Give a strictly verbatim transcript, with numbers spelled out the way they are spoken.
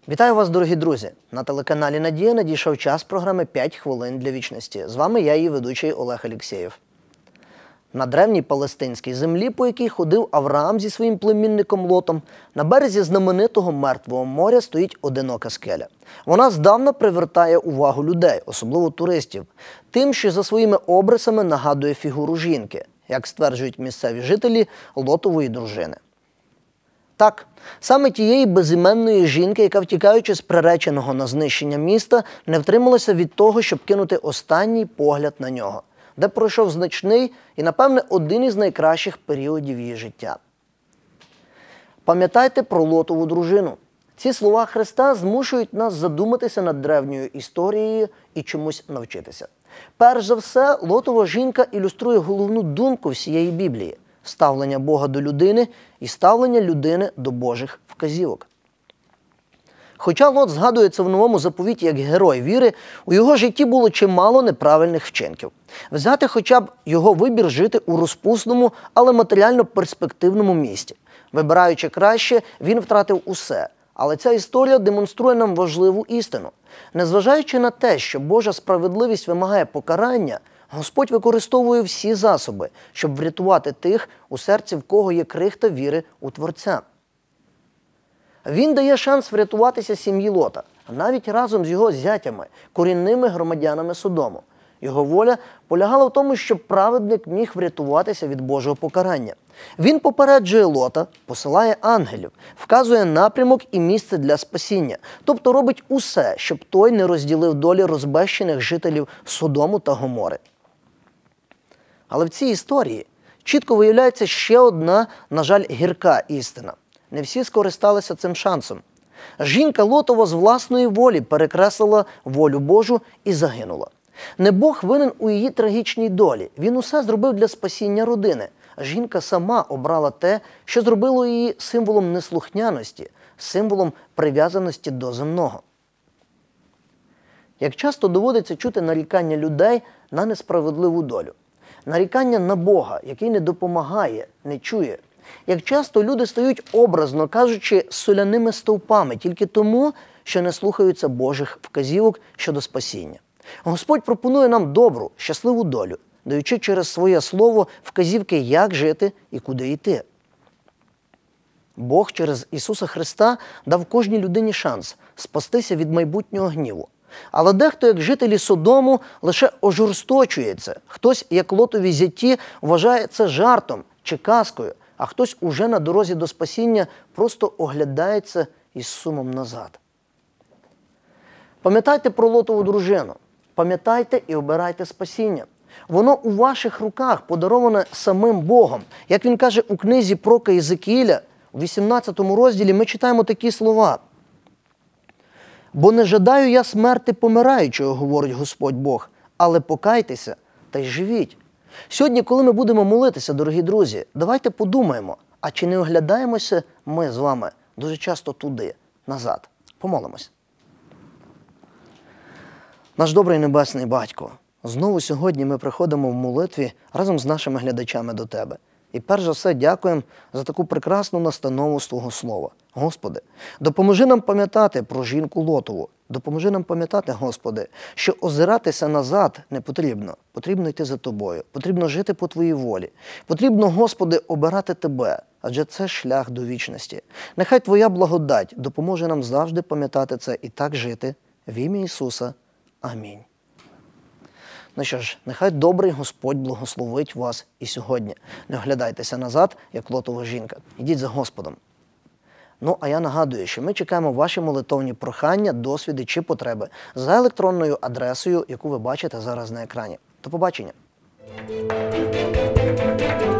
Вітаю вас, дорогі друзі! На телеканалі «Надія» надійшов час програми «п'ять хвилин для вічності». З вами я, її ведучий Олег Алєксєєв. На древній палестинській землі, по якій ходив Авраам зі своїм племінником Лотом, на березі знаменитого Мертвого моря стоїть одинока скеля. Вона здавна привертає увагу людей, особливо туристів, тим, що за своїми обрисами нагадує фігуру жінки, як стверджують місцеві жителі, Лотової дружини. Так, саме тієї безіменної жінки, яка, втікаючи з приреченого на знищення міста, не втрималася від того, щоб кинути останній погляд на нього, де пройшов значний і, напевне, один із найкращих періодів її життя. Пам'ятайте про Лотову дружину. Ці слова Христа змушують нас задуматися над древньою історією і чомусь навчитися. Перш за все, Лотова жінка ілюструє головну думку всієї Біблії – ставлення Бога до людини і ставлення людини до Божих вказівок. Хоча Лот згадується в Новому заповіті як герой віри, у його житті було чимало неправильних вчинків. Взяти хоча б його вибір жити у розпусному, але матеріально перспективному місті. Вибираючи краще, він втратив усе. Але ця історія демонструє нам важливу істину. Незважаючи на те, що Божа справедливість вимагає покарання, Господь використовує всі засоби, щоб врятувати тих, у серці в кого є крихта віри у Творця. Він дає шанс врятуватися сім'ї Лота, навіть разом з його зятями, корінними громадянами Содому. Його воля полягала в тому, щоб праведник міг врятуватися від Божого покарання. Він попереджує Лота, посилає ангелів, вказує напрямок і місце для спасіння, тобто робить усе, щоб той не розділив долі розбещених жителів Содому та Гомори. Але в цій історії чітко виявляється ще одна, на жаль, гірка істина. Не всі скористалися цим шансом. Жінка Лотова з власної волі перекреслила волю Божу і загинула. Не Бог винен у її трагічній долі. Він усе зробив для спасіння родини. Жінка сама обрала те, що зробило її символом неслухняності, символом прив'язаності до земного. Як часто доводиться чути нарікання людей на несправедливу долю. Нарікання на Бога, який не допомагає, не чує. Як часто люди стають, образно кажучи, соляними стовпами тільки тому, що не слухаються Божих вказівок щодо спасіння. Господь пропонує нам добру, щасливу долю, даючи через своє слово вказівки, як жити і куди йти. Бог через Ісуса Христа дав кожній людині шанс спастися від майбутнього гніву. Але дехто, як жителі Содому, лише ожорсточується. Хтось, як Лотові зяті, вважає це жартом чи казкою, а хтось уже на дорозі до спасіння просто оглядається із сумом назад. Пам'ятайте про Лотову дружину. Пам'ятайте і обирайте спасіння. Воно у ваших руках, подароване самим Богом. Як він каже у книзі пророка Єзекіїля, у вісімнадцятому розділі ми читаємо такі слова. «Бо не жадаю я смерти помираючого, говорить Господь Бог, але покайтеся та й живіть». Сьогодні, коли ми будемо молитися, дорогі друзі, давайте подумаємо, а чи не оглядаємося ми з вами дуже часто туди, назад? Помолимось. Наш добрий Небесний Батько, знову сьогодні ми приходимо в молитві разом з нашими глядачами до Тебе. І перш за все дякуємо за таку прекрасну настанову з Твого Слова. Господи, допоможи нам пам'ятати про жінку Лотову. Допоможи нам пам'ятати, Господи, що озиратися назад не потрібно. Потрібно йти за Тобою. Потрібно жити по Твоїй волі. Потрібно, Господи, обирати Тебе, адже це шлях до вічності. Нехай Твоя благодать допоможе нам завжди пам'ятати це і так жити. В ім'я Ісуса. Амінь. Ну що ж, нехай добрий Господь благословить вас і сьогодні. Не оглядайтеся назад, як Лотова жінка. Ідіть за Господом. Ну, а я нагадую, що ми чекаємо ваші молитовні прохання, досвіди чи потреби за електронною адресою, яку ви бачите зараз на екрані. До побачення!